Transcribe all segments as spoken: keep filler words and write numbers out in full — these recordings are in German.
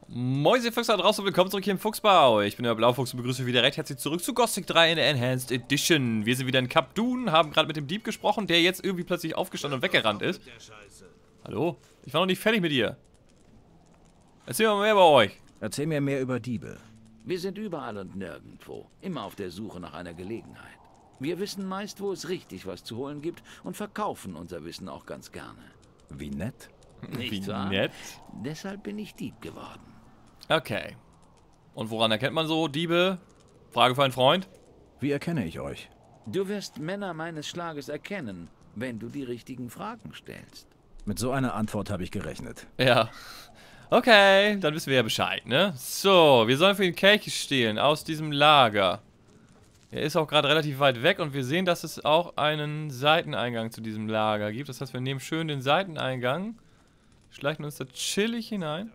Moin, ihr Füchse da draußen, willkommen zurück hier im Fuchsbau. Ich bin der Blaufuchs und begrüße euch wieder recht herzlich zurück zu Gothic drei in der Enhanced Edition. Wir sind wieder in Kap Dun, haben gerade mit dem Dieb gesprochen, der jetzt irgendwie plötzlich aufgestanden und weggerannt ist. Hallo? Ich war noch nicht fertig mit dir. Erzähl mal mehr über euch. Erzähl mir mehr über Diebe. Wir sind überall und nirgendwo, immer auf der Suche nach einer Gelegenheit. Wir wissen meist, wo es richtig was zu holen gibt und verkaufen unser Wissen auch ganz gerne. Wie nett. Nicht Wie wahr? nett. Deshalb bin ich Dieb geworden. Okay. Und woran erkennt man so Diebe? Frage für einen Freund. Wie erkenne ich euch? Du wirst Männer meines Schlages erkennen, wenn du die richtigen Fragen stellst. Mit so einer Antwort habe ich gerechnet. Ja. Okay, dann wissen wir ja Bescheid, ne? So, wir sollen für den Kelch stehlen aus diesem Lager. Er ist auch gerade relativ weit weg und wir sehen, dass es auch einen Seiteneingang zu diesem Lager gibt. Das heißt, wir nehmen schön den Seiteneingang, schleichen uns da chillig hinein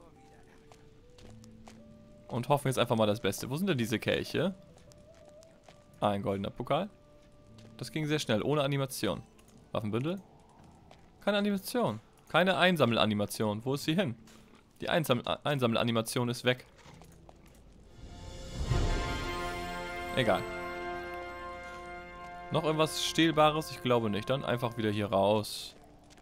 und hoffen jetzt einfach mal das Beste. Wo sind denn diese Kelche? Ah, ein goldener Pokal. Das ging sehr schnell, ohne Animation. Waffenbündel? Keine Animation. Keine Einsammelanimation. Wo ist sie hin? Die Einsammel Einsammelanimation ist weg. Egal. Noch irgendwas Stehlbares? Ich glaube nicht. Dann einfach wieder hier raus.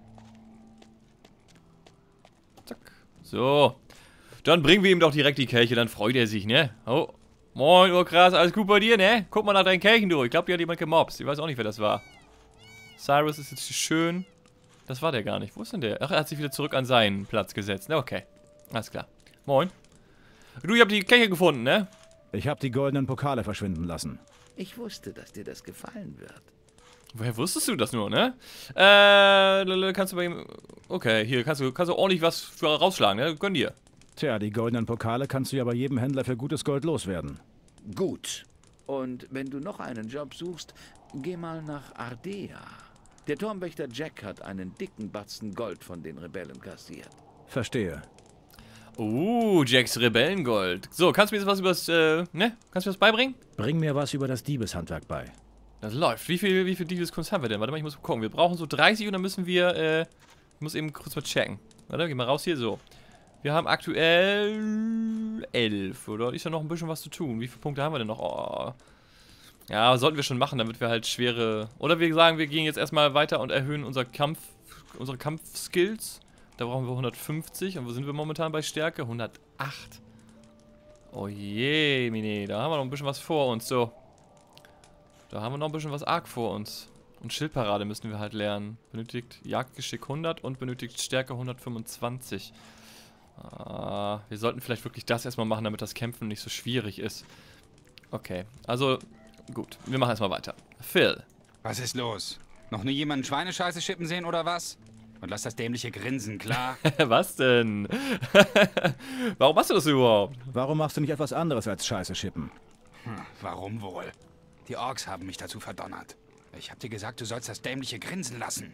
Zack. So. Dann bringen wir ihm doch direkt die Kelche. Dann freut er sich, ne? Oh. Moin, Urkras. Alles gut bei dir, ne? Guck mal nach deinen Kelchen durch. Ich glaube, die hat jemand gemobst. Ich weiß auch nicht, wer das war. Cyrus ist jetzt schön. Das war der gar nicht. Wo ist denn der? Ach, er hat sich wieder zurück an seinen Platz gesetzt. Ne, okay. Alles klar. Moin. Du, ich hab die Kelche gefunden, ne? Ich habe die goldenen Pokale verschwinden lassen. Ich wusste, dass dir das gefallen wird. Woher wusstest du das nur, ne? Äh, kannst du bei ihm... Okay, hier, kannst du, kannst du ordentlich was für rausschlagen, ne? Gönn dir. Tja, die goldenen Pokale kannst du ja bei jedem Händler für gutes Gold loswerden. Gut. Und wenn du noch einen Job suchst, geh mal nach Ardea. Der Turmwächter Jack hat einen dicken Batzen Gold von den Rebellen kassiert. Verstehe. Uh, Jacks Rebellengold. So, kannst du mir jetzt was über das, äh, ne? Kannst du mir das beibringen? Bring mir was über das Diebeshandwerk bei. Das läuft. Wie viel, wie viel Diebeskunst haben wir denn? Warte mal, ich muss mal gucken. Wir brauchen so dreißig und dann müssen wir, äh, ich muss eben kurz mal checken. Warte, geh mal raus hier, so. Wir haben aktuell elf, oder? Ist ja noch ein bisschen was zu tun. Wie viele Punkte haben wir denn noch? Oh. Ja, sollten wir schon machen, damit wir halt schwere... Oder wir sagen, wir gehen jetzt erstmal weiter und erhöhen unser Kampf, unsere Kampfskills. Da brauchen wir hundertfünfzig. Und wo sind wir momentan bei Stärke? hundertacht. Oh je, Mine. Da haben wir noch ein bisschen was vor uns. So. Da haben wir noch ein bisschen was arg vor uns. Und Schildparade müssen wir halt lernen. Benötigt Jagdgeschick hundert und benötigt Stärke hundertfünfundzwanzig. Ah, wir sollten vielleicht wirklich das erstmal machen, damit das Kämpfen nicht so schwierig ist. Okay, also gut. Wir machen erstmal weiter. Phil. Was ist los? Noch nie jemanden Schweinescheiße schippen sehen oder was? Und lass das dämliche Grinsen, klar? Was denn? Warum machst du das überhaupt? Warum machst du nicht etwas anderes als Scheiße schippen? Hm, warum wohl? Die Orks haben mich dazu verdonnert. Ich hab dir gesagt, du sollst das dämliche Grinsen lassen.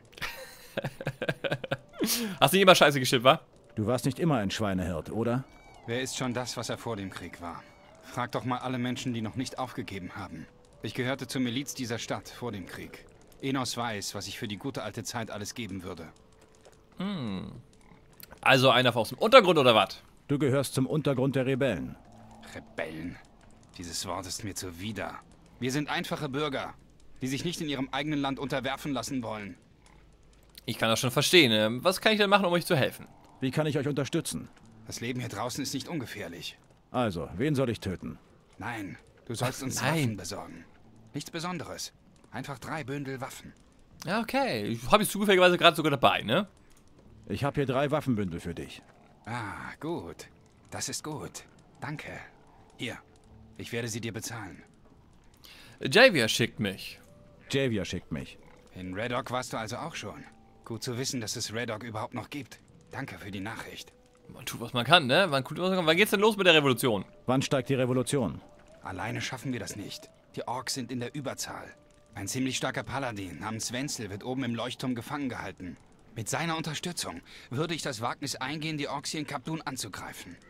Hast du nicht immer Scheiße geschippt, wa? Du warst nicht immer ein Schweinehirt, oder? Wer ist schon das, was er vor dem Krieg war? Frag doch mal alle Menschen, die noch nicht aufgegeben haben. Ich gehörte zur Miliz dieser Stadt vor dem Krieg. Enos weiß, was ich für die gute alte Zeit alles geben würde. Hm. Also einer aus dem Untergrund, oder was? Du gehörst zum Untergrund der Rebellen. Rebellen. Dieses Wort ist mir zuwider. Wir sind einfache Bürger, die sich nicht in ihrem eigenen Land unterwerfen lassen wollen. Ich kann das schon verstehen. Ähm, Was kann ich denn machen, um euch zu helfen? Wie kann ich euch unterstützen? Das Leben hier draußen ist nicht ungefährlich. Also, wen soll ich töten? Nein, du sollst uns Nein. Waffen besorgen. Nichts Besonderes. Einfach drei Bündel Waffen. Ja, okay. Ich habe jetzt zufälligerweise gerade sogar dabei, ne? Ich habe hier drei Waffenbündel für dich. Ah, gut. Das ist gut. Danke. Hier, ich werde sie dir bezahlen. Javier schickt mich. Javier schickt mich. In Red Oak warst du also auch schon. Gut zu wissen, dass es Red Oak überhaupt noch gibt. Danke für die Nachricht. Man tut, was man kann, ne? Man tut, was man kann. Wann geht's denn los mit der Revolution? Wann steigt die Revolution? Alleine schaffen wir das nicht. Die Orks sind in der Überzahl. Ein ziemlich starker Paladin namens Wenzel wird oben im Leuchtturm gefangen gehalten. Mit seiner Unterstützung würde ich das Wagnis eingehen, die Orks hier in Kap Dun anzugreifen.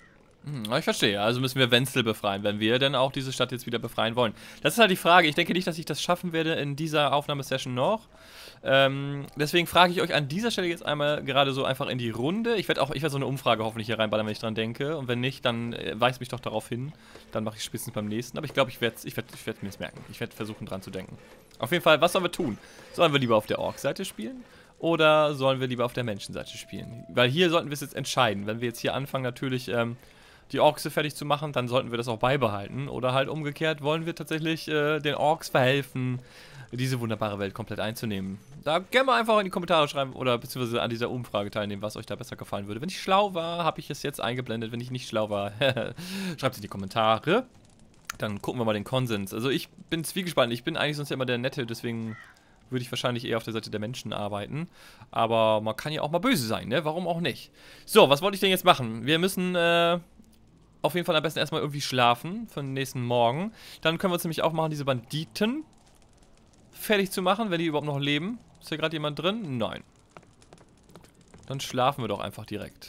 Hm, ich verstehe. Also müssen wir Wenzel befreien, wenn wir denn auch diese Stadt jetzt wieder befreien wollen. Das ist halt die Frage. Ich denke nicht, dass ich das schaffen werde in dieser Aufnahmesession noch. Ähm, deswegen frage ich euch an dieser Stelle jetzt einmal gerade so einfach in die Runde. Ich werde auch, ich werde so eine Umfrage hoffentlich hier reinballern, wenn ich dran denke. Und wenn nicht, dann äh, weist mich doch darauf hin. Dann mache ich spätestens beim nächsten. Aber ich glaube, ich werde ich werd, ich werd mir das merken. Ich werde versuchen, dran zu denken. Auf jeden Fall, was sollen wir tun? Sollen wir lieber auf der Ork-Seite spielen? Oder sollen wir lieber auf der Menschenseite spielen? Weil hier sollten wir es jetzt entscheiden. Wenn wir jetzt hier anfangen, natürlich ähm, die Orks fertig zu machen, dann sollten wir das auch beibehalten. Oder halt umgekehrt, wollen wir tatsächlich äh, den Orks verhelfen, diese wunderbare Welt komplett einzunehmen. Da gerne mal einfach in die Kommentare schreiben oder beziehungsweise an dieser Umfrage teilnehmen, was euch da besser gefallen würde. Wenn ich schlau war, habe ich es jetzt eingeblendet. Wenn ich nicht schlau war, schreibt es in die Kommentare. Dann gucken wir mal den Konsens. Also ich bin zwiegespalten. Ich bin eigentlich sonst ja immer der Nette, deswegen würde ich wahrscheinlich eher auf der Seite der Menschen arbeiten. Aber man kann ja auch mal böse sein, ne? Warum auch nicht? So, was wollte ich denn jetzt machen? Wir müssen äh, auf jeden Fall am besten erstmal irgendwie schlafen für den nächsten Morgen. Dann können wir uns nämlich auch machen, diese Banditen fertig zu machen, wenn die überhaupt noch leben. Ist hier gerade jemand drin? Nein. Dann schlafen wir doch einfach direkt.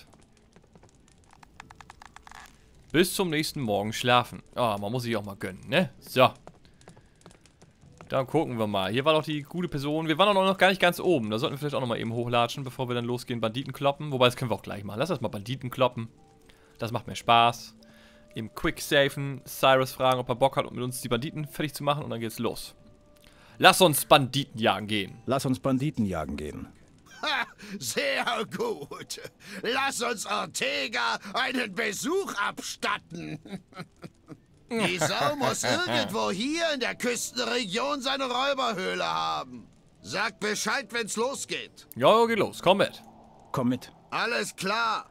Bis zum nächsten Morgen schlafen. Ah, oh, man muss sich auch mal gönnen, ne? So. Dann gucken wir mal. Hier war doch die gute Person. Wir waren doch noch gar nicht ganz oben. Da sollten wir vielleicht auch noch mal eben hochlatschen, bevor wir dann losgehen, Banditen kloppen. Wobei, das können wir auch gleich machen. Lass uns mal Banditen kloppen. Das macht mir Spaß. Eben quick safen. Cyrus fragen, ob er Bock hat, um mit uns die Banditen fertig zu machen. Und dann geht's los. Lass uns Banditen jagen gehen. Lass uns Banditen jagen gehen. Ha, sehr gut. Lass uns Ortega einen Besuch abstatten. Die Sau muss irgendwo hier in der Küstenregion seine Räuberhöhle haben. Sag Bescheid, wenn's losgeht. Ja, geht los. Komm mit. Komm mit. Alles klar.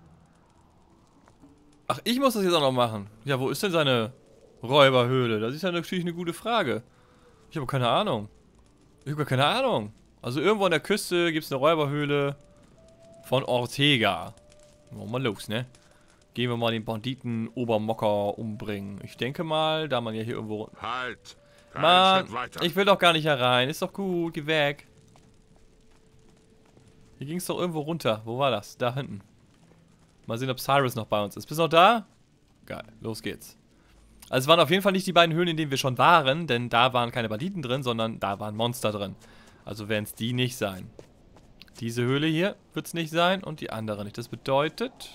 Ach, ich muss das jetzt auch noch machen. Ja, wo ist denn seine Räuberhöhle? Das ist ja natürlich eine gute Frage. Ich habe keine Ahnung. Ich habe keine Ahnung. Also irgendwo an der Küste gibt es eine Räuberhöhle von Ortega. Wollen wir mal los, ne? Gehen wir mal den Banditen Obermocker umbringen. Ich denke mal, da man ja hier irgendwo... Halt. Mann, ich will doch gar nicht herein. Ist doch gut, geh weg. Hier ging es doch irgendwo runter. Wo war das? Da hinten. Mal sehen, ob Cyrus noch bei uns ist. Bist du noch da? Geil, los geht's. Also es waren auf jeden Fall nicht die beiden Höhlen, in denen wir schon waren, denn da waren keine Banditen drin, sondern da waren Monster drin. Also werden es die nicht sein. Diese Höhle hier wird es nicht sein und die andere nicht. Das bedeutet...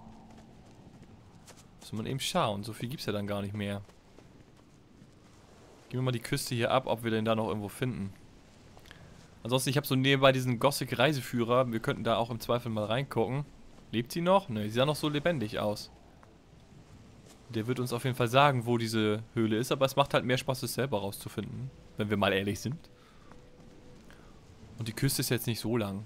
Muss man eben schauen. So viel gibt es ja dann gar nicht mehr. Gehen wir mal die Küste hier ab, ob wir den da noch irgendwo finden. Ansonsten, ich habe so nebenbei diesen Gothic-Reiseführer. Wir könnten da auch im Zweifel mal reingucken. Lebt sie noch? Ne, sie sah noch so lebendig aus. Der wird uns auf jeden Fall sagen, wo diese Höhle ist, aber es macht halt mehr Spaß, es selber rauszufinden. Wenn wir mal ehrlich sind. Und die Küste ist jetzt nicht so lang.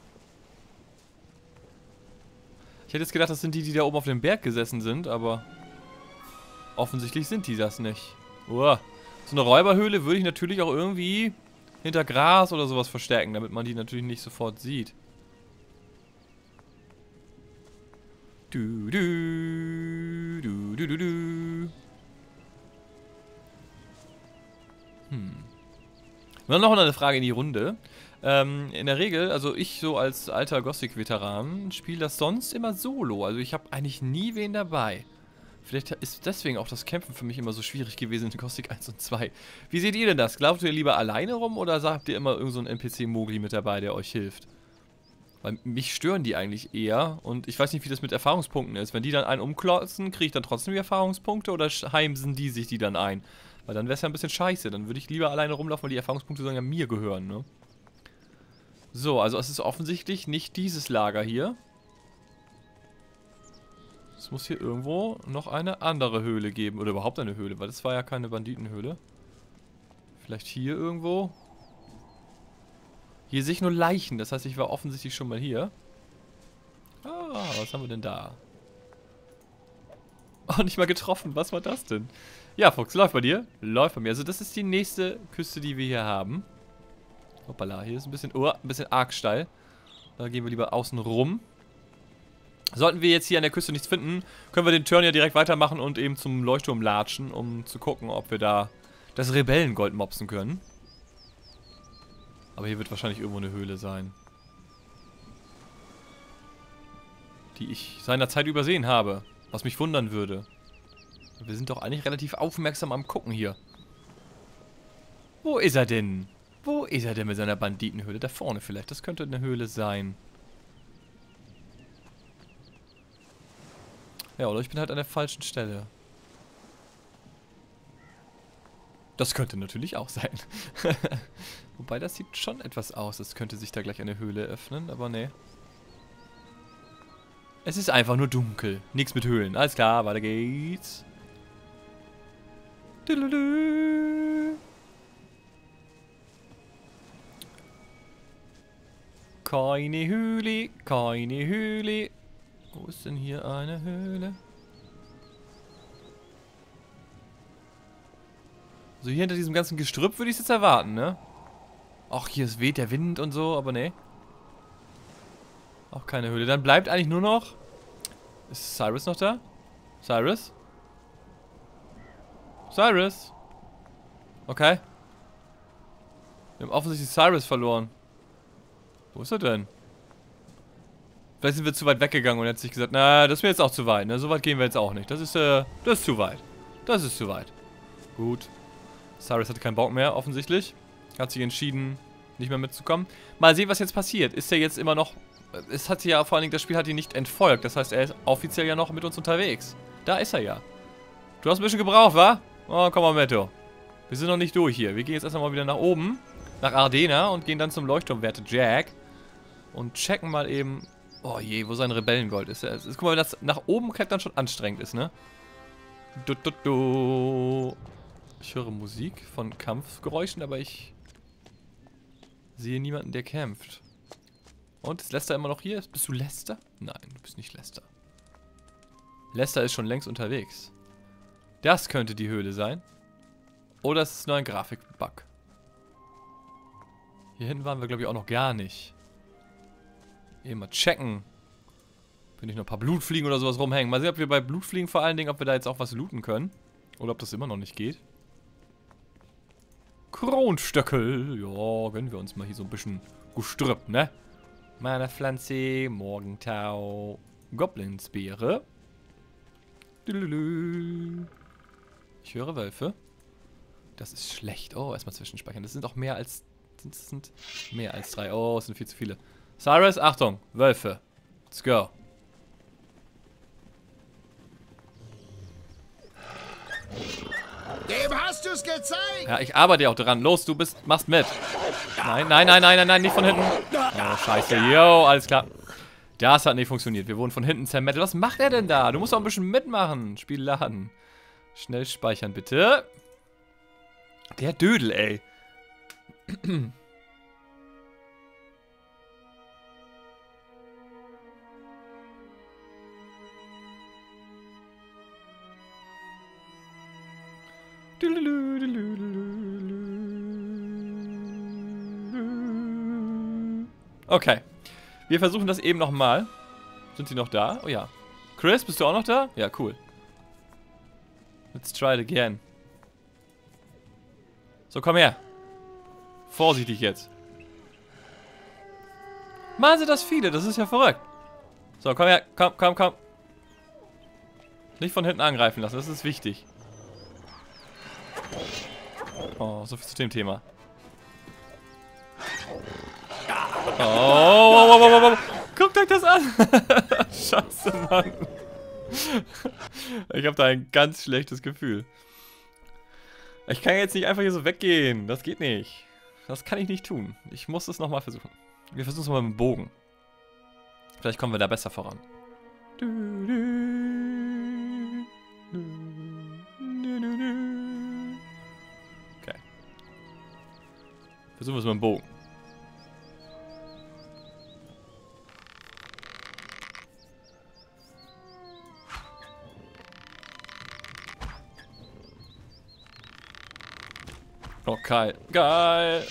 Ich hätte jetzt gedacht, das sind die, die da oben auf dem Berg gesessen sind, aber offensichtlich sind die das nicht. Uah. So eine Räuberhöhle würde ich natürlich auch irgendwie hinter Gras oder sowas verstärken, damit man die natürlich nicht sofort sieht. Du, du, du, du, du, du. Hm. Dann noch eine Frage in die Runde. Ähm, in der Regel, also ich so als alter Gothic-Veteran, spiele das sonst immer solo. Also ich habe eigentlich nie wen dabei. Vielleicht ist deswegen auch das Kämpfen für mich immer so schwierig gewesen in Gothic eins und zwei. Wie seht ihr denn das? Glaubt ihr lieber alleine rum oder habt ihr immer irgend so einen N P C-Mogli mit dabei, der euch hilft? Weil mich stören die eigentlich eher und ich weiß nicht, wie das mit Erfahrungspunkten ist. Wenn die dann einen umklotzen, kriege ich dann trotzdem die Erfahrungspunkte oder heimsen die sich die dann ein? Weil dann wäre es ja ein bisschen scheiße. Dann würde ich lieber alleine rumlaufen, weil die Erfahrungspunkte sollen ja mir gehören, ne? So, also es ist offensichtlich nicht dieses Lager hier. Es muss hier irgendwo noch eine andere Höhle geben. Oder überhaupt eine Höhle, weil das war ja keine Banditenhöhle. Vielleicht hier irgendwo. Hier sehe ich nur Leichen, das heißt, ich war offensichtlich schon mal hier. Ah, was haben wir denn da? Oh, nicht mal getroffen, was war das denn? Ja, Fuchs, läuft bei dir? Läuft bei mir. Also das ist die nächste Küste, die wir hier haben. Hoppala, hier ist ein bisschen, oh, ein bisschen arg steil. Da gehen wir lieber außen rum. Sollten wir jetzt hier an der Küste nichts finden, können wir den Turn ja direkt weitermachen und eben zum Leuchtturm latschen, um zu gucken, ob wir da das Rebellengold mopsen können. Aber hier wird wahrscheinlich irgendwo eine Höhle sein. Die ich seinerzeit übersehen habe. Was mich wundern würde. Wir sind doch eigentlich relativ aufmerksam am Gucken hier. Wo ist er denn? Wo ist er denn mit seiner Banditenhöhle? Da vorne vielleicht. Das könnte eine Höhle sein. Ja, oder ich bin halt an der falschen Stelle. Das könnte natürlich auch sein. Wobei, das sieht schon etwas aus. Es könnte sich da gleich eine Höhle öffnen, aber nee. Es ist einfach nur dunkel. Nichts mit Höhlen. Alles klar, weiter geht's. Keine Höhle, keine Höhle. Wo ist denn hier eine Höhle? So, hier hinter diesem ganzen Gestrüpp würde ich es jetzt erwarten, ne? Ach, hier ist weht der Wind und so, aber ne. Auch keine Höhle. Dann bleibt eigentlich nur noch... Ist Cyrus noch da? Cyrus? Cyrus? Okay. Wir haben offensichtlich Cyrus verloren. Wo ist er denn? Vielleicht sind wir zu weit weggegangen und er hat sich gesagt, na, das ist mir jetzt auch zu weit, ne? So weit gehen wir jetzt auch nicht. Das ist, äh, das ist zu weit. Das ist zu weit. Gut. Cyrus hatte keinen Bock mehr, offensichtlich. Hat sich entschieden, nicht mehr mitzukommen. Mal sehen, was jetzt passiert. Ist er jetzt immer noch... Es hat ja, vor allen Dingen, das Spiel hat ihn nicht entfolgt. Das heißt, er ist offiziell ja noch mit uns unterwegs. Da ist er ja. Du hast ein bisschen gebraucht, wa? Oh, komm mal mit, du. Wir sind noch nicht durch hier. Wir gehen jetzt erstmal mal wieder nach oben. Nach Ardena und gehen dann zum Leuchtturmwärter Jack. Und checken mal eben... Oh je, wo sein Rebellengold ist. ist guck mal, wenn das nach oben klettern schon anstrengend ist, ne? Du, du, du. Ich höre Musik von Kampfgeräuschen, aber ich sehe niemanden, der kämpft. Und, ist Lester immer noch hier? Bist du Lester? Nein, du bist nicht Lester. Lester ist schon längst unterwegs. Das könnte die Höhle sein. Oder es ist nur ein Grafikbug. Hier hinten waren wir, glaube ich, auch noch gar nicht. Eben mal checken. Wenn nicht noch ein paar Blutfliegen oder sowas rumhängen. Mal sehen, ob wir bei Blutfliegen vor allen Dingen, ob wir da jetzt auch was looten können. Oder ob das immer noch nicht geht. Kronstöckel. Ja, gönnen wir uns mal hier so ein bisschen Gestrüpp, ne? Meine Pflanze, Morgentau, Goblinsbeere. Ich höre Wölfe. Das ist schlecht. Oh, erstmal zwischenspeichern. Das sind auch mehr als... Das sind mehr als drei. Oh, es sind viel zu viele. Cyrus, Achtung, Wölfe. Let's go. Dem hast du's gezeigt! Ja, ich arbeite ja auch dran. Los, du bist, machst mit. Nein, nein, nein, nein, nein, nein, nicht von hinten. Oh, scheiße. Yo, alles klar. Das hat nicht funktioniert. Wir wurden von hinten zermettelt. Was macht er denn da? Du musst doch ein bisschen mitmachen. Spiel laden. Schnell speichern, bitte. Der Dödel, ey. Okay. Wir versuchen das eben nochmal. Sind sie noch da? Oh ja. Chris, bist du auch noch da? Ja, cool. Let's try it again. So, komm her. Vorsichtig jetzt. Mal sind das viele, das ist ja verrückt. So, komm her. Komm, komm, komm. Nicht von hinten angreifen lassen, das ist wichtig. Oh, so viel zu dem Thema. Oh, oh, oh, oh, oh, oh. Guckt euch das an! Scheiße, Mann. Ich habe da ein ganz schlechtes Gefühl. Ich kann jetzt nicht einfach hier so weggehen. Das geht nicht. Das kann ich nicht tun. Ich muss es nochmal versuchen. Wir versuchen es mal mit dem Bogen. Vielleicht kommen wir da besser voran. Okay. Versuchen wir es mit dem Bogen. Oh, geil. Geil.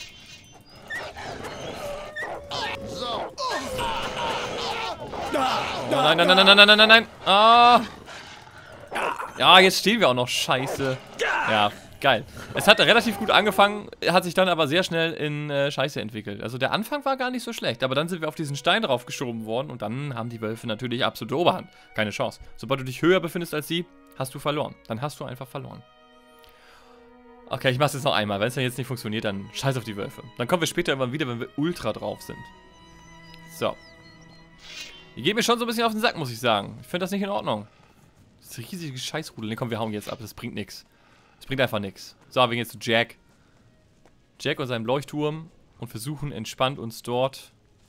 So. Oh, nein, nein, nein, nein, nein, nein, nein, nein. Ah. Ja, jetzt stehen wir auch noch. Scheiße. Ja, Geil. Es hat relativ gut angefangen, hat sich dann aber sehr schnell in äh, Scheiße entwickelt. Also der Anfang war gar nicht so schlecht, aber dann sind wir auf diesen Stein draufgeschoben worden und dann haben die Wölfe natürlich absolute Oberhand. Keine Chance. Sobald du dich höher befindest als sie, hast du verloren. Dann hast du einfach verloren. Okay, ich mach's jetzt noch einmal. Wenn es dann jetzt nicht funktioniert, dann scheiß auf die Wölfe. Dann kommen wir später irgendwann wieder, wenn wir ultra drauf sind. So. Die geht mir schon so ein bisschen auf den Sack, muss ich sagen. Ich finde das nicht in Ordnung. Das ist ein riesiges Scheißrudel. Ne, komm, wir hauen jetzt ab. Das bringt nichts. Das bringt einfach nichts. So, wir gehen jetzt zu Jack. Jack und seinem Leuchtturm und versuchen entspannt uns dort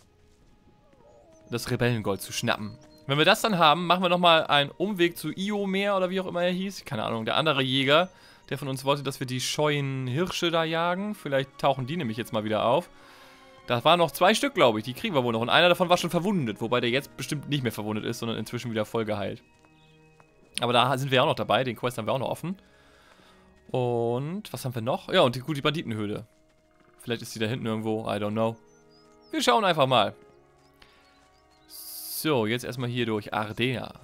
das Rebellengold zu schnappen. Wenn wir das dann haben, machen wir nochmal einen Umweg zu Iomer oder wie auch immer er hieß. Keine Ahnung, der andere Jäger, der von uns wollte, dass wir die scheuen Hirsche da jagen. Vielleicht tauchen die nämlich jetzt mal wieder auf. Da waren noch zwei Stück, glaube ich. Die kriegen wir wohl noch. Und einer davon war schon verwundet. Wobei der jetzt bestimmt nicht mehr verwundet ist, sondern inzwischen wieder voll geheilt. Aber da sind wir auch noch dabei. Den Quest haben wir auch noch offen. Und was haben wir noch? Ja, und die, gut, die Banditenhöhle. Vielleicht ist die da hinten irgendwo. I don't know. Wir schauen einfach mal. So, jetzt erstmal hier durch Ardea.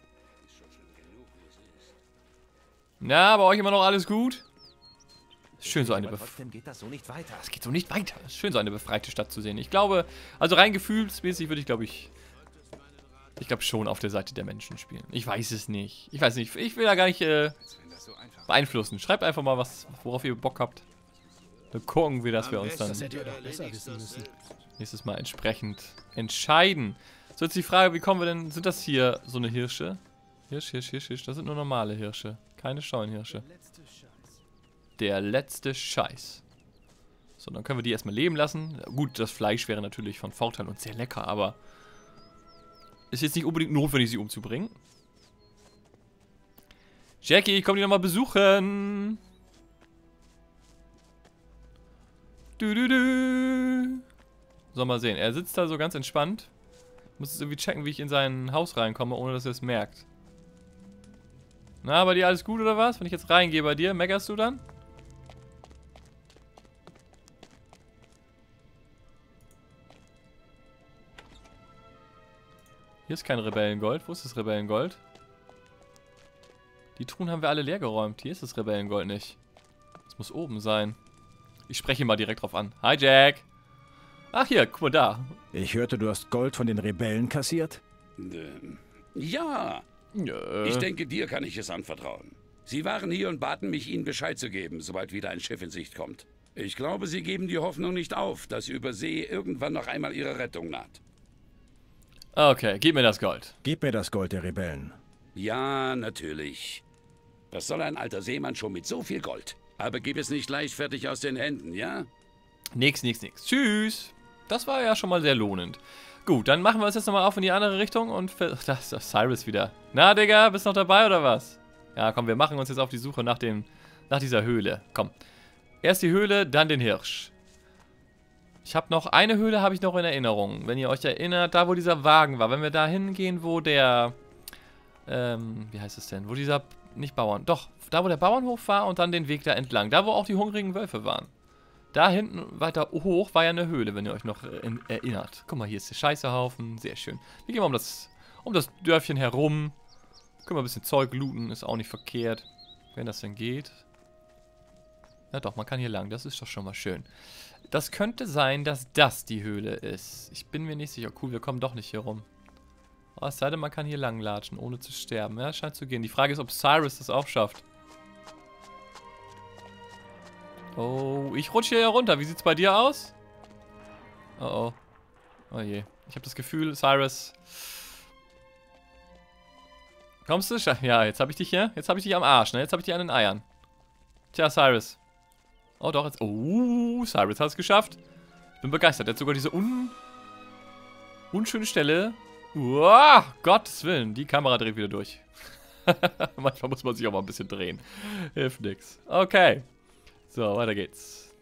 Na, bei euch immer noch alles gut? Schön, so eine befreite. geht das so nicht weiter. Das geht so nicht weiter. Es ist schön, so eine befreite Stadt zu sehen. Ich glaube, also rein gefühlsmäßig würde ich, glaube ich, ich glaube schon auf der Seite der Menschen spielen. Ich weiß es nicht. Ich weiß nicht. Ich will da gar nicht äh, beeinflussen. Schreibt einfach mal, was, worauf ihr Bock habt. Dann gucken wir, dass wir uns dann Das hätte ihr doch besser wissen müssen. nächstes Mal entsprechend entscheiden. So, jetzt die Frage, wie kommen wir denn... Sind das hier so eine Hirsche? Hirsch, Hirsch, Hirsch, Hirsch. Das sind nur normale Hirsche. Keine Scheunenhirsche. Der letzte Scheiß. So, dann können wir die erstmal leben lassen. Gut, das Fleisch wäre natürlich von Vorteil und sehr lecker, aber... Ist jetzt nicht unbedingt notwendig, sie umzubringen. Jackie, ich komm dich nochmal besuchen. Du, du, du. So, mal sehen. Er sitzt da so ganz entspannt. Ich muss jetzt irgendwie checken, wie ich in sein Haus reinkomme, ohne dass er es merkt. Na, bei dir alles gut oder was? Wenn ich jetzt reingehe bei dir, meckerst du dann? Hier ist kein Rebellengold. Wo ist das Rebellengold? Die Truhen haben wir alle leer geräumt. Hier ist das Rebellengold nicht. Das muss oben sein. Ich spreche mal direkt drauf an. Hi, Jack. Ach, hier, guck mal da. Ich hörte, du hast Gold von den Rebellen kassiert? Ähm, ja, Nö. ich denke, dir kann ich es anvertrauen. Sie waren hier und baten mich, Ihnen Bescheid zu geben, sobald wieder ein Schiff in Sicht kommt. Ich glaube, Sie geben die Hoffnung nicht auf, dass über See irgendwann noch einmal Ihre Rettung naht. Okay, gib mir das Gold. Gib mir das Gold der Rebellen. Ja, natürlich. Das soll ein alter Seemann schon mit so viel Gold. Aber gib es nicht leichtfertig aus den Händen, ja? Nix, nix, nix. Tschüss. Das war ja schon mal sehr lohnend. Gut, dann machen wir uns jetzt nochmal auf in die andere Richtung und... Ach, da ist doch Cyrus wieder. Na, Digga, bist du noch dabei oder was? Ja, komm, wir machen uns jetzt auf die Suche nach dem... nach dieser Höhle. Komm. Erst die Höhle, dann den Hirsch. Ich habe noch... Eine Höhle habe ich noch in Erinnerung. Wenn ihr euch erinnert, da wo dieser Wagen war. Wenn wir da hingehen, wo der... Ähm, wie heißt es denn? Wo dieser... Nicht Bauern. Doch, da wo der Bauernhof war und dann den Weg da entlang. Da wo auch die hungrigen Wölfe waren. Da hinten weiter hoch war ja eine Höhle, wenn ihr euch noch äh, erinnert. Guck mal, hier ist der Scheißehaufen. Sehr schön. Wir gehen mal um das, um das Dörfchen herum. Können wir ein bisschen Zeug looten. Ist auch nicht verkehrt. Wenn das denn geht. Ja doch, man kann hier lang. Das ist doch schon mal schön. Das könnte sein, dass das die Höhle ist. Ich bin mir nicht sicher. Cool, wir kommen doch nicht hier rum. Oh, es sei denn, man kann hier lang latschen, ohne zu sterben. Ja, scheint zu gehen. Die Frage ist, ob Cyrus das auch schafft. Oh, ich rutsche hier runter. Wie sieht's bei dir aus? Oh, oh. Oh je. Ich habe das Gefühl, Cyrus... Kommst du? Ja, jetzt habe ich dich hier. Jetzt habe ich dich am Arsch, ne? Jetzt habe ich dich an den Eiern. Tja, Cyrus. Oh, doch, jetzt... Oh, Cyrus hat es geschafft. Ich bin begeistert. Er hat sogar diese un... unschöne Stelle... Uah, Gottes Willen, die Kamera dreht wieder durch. Manchmal muss man sich auch mal ein bisschen drehen. Hilft nix. Okay. So, weiter geht's.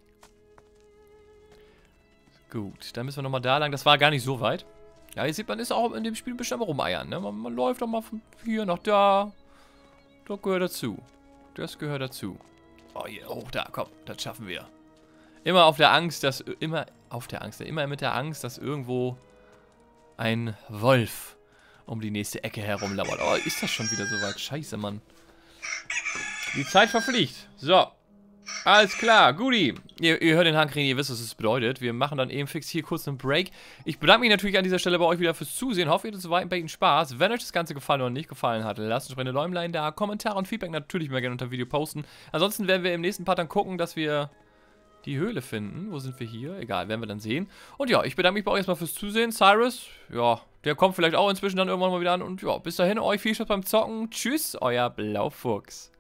Gut, dann müssen wir nochmal da lang. Das war gar nicht so weit. Ja, hier sieht man, ist auch in dem Spiel bestimmt rumeiern. Ne? Man, man läuft auch mal von hier nach da. Das gehört dazu. Das gehört dazu. Oh, hier hoch da, komm, das schaffen wir. Immer auf der Angst, dass... Immer auf der Angst. Immer mit der Angst, dass irgendwo... ein Wolf um die nächste Ecke herumlauert. Oh, ist das schon wieder soweit? Scheiße, Mann. Die Zeit verfliegt. So. Alles klar, Guti. Ihr, ihr hört den Handkring, ihr wisst, was das bedeutet. Wir machen dann eben fix hier kurz einen Break. Ich bedanke mich natürlich an dieser Stelle bei euch wieder fürs Zusehen. Hoffe, ihr hattet soweit bei Ihnen Spaß. Wenn euch das Ganze gefallen oder nicht gefallen hat, lasst uns eine Däumlein da. Kommentare und Feedback natürlich mal gerne unter dem Video posten. Ansonsten werden wir im nächsten Part dann gucken, dass wir die Höhle finden. Wo sind wir hier? Egal, werden wir dann sehen. Und ja, ich bedanke mich bei euch erstmal fürs Zusehen. Cyrus, ja, der kommt vielleicht auch inzwischen dann irgendwann mal wieder an. Und ja, bis dahin, euch viel Spaß beim Zocken. Tschüss, euer Blaufuchs.